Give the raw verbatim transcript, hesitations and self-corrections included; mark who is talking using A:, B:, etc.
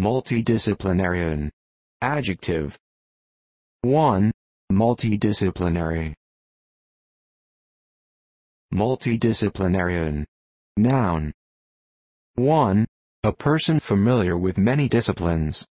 A: Multidisciplinarian. Adjective. one. Multidisciplinary. Multidisciplinarian. Noun. one. A person familiar with many disciplines.